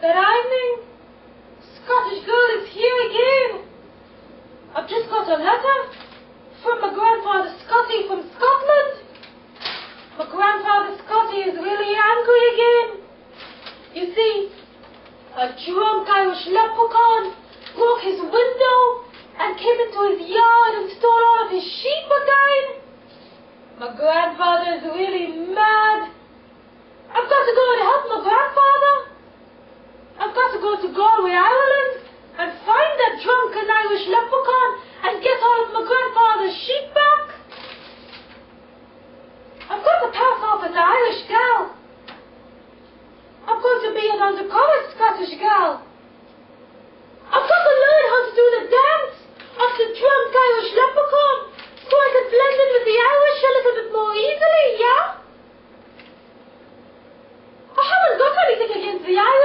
Good evening. Scottish girl is here again. I've just got a letter from my Grandfather Scotty from Scotland. My Grandfather Scotty is really angry again. You see, a drunk Irish leprechaun broke his window and came into his yard and stole all of his sheep again. My grandfather is really mad. I've got to go and help my grandfather. I've got to go to Galway, Ireland, and find that drunken Irish leprechaun and get all of my grandfather's sheep back. I've got to pass off as an Irish gal. I'm going to be an undercover Scottish gal. I've got to learn how to do the dance of the drunk Irish leprechaun so I can blend in with the Irish a little bit more easily, yeah? I haven't got anything against the Irish.